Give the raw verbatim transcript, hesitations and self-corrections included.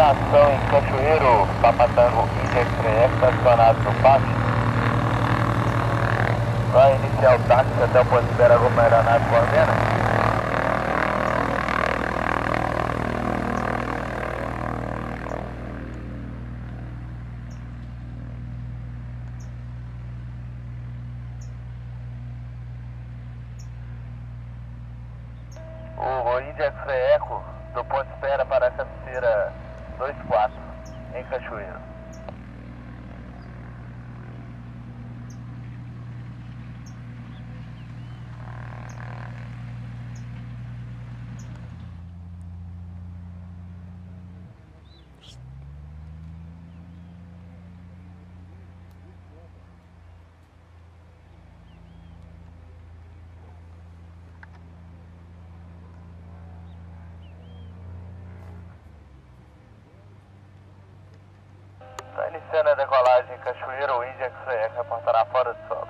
ação em Cachoeiro, Papatango, Índia X-Ray, estacionado no pátio. Vai iniciar o táxi até o ponto de espera Grupo Aeronáutico Ordena. O Índia X-Ray Eco do ponto de espera para a cabeceira vinte e quatro, em Cachoeiro. Está iniciando a decolagem em Cachoeiro, o Índia X-Ray Eco reportará fora de solo.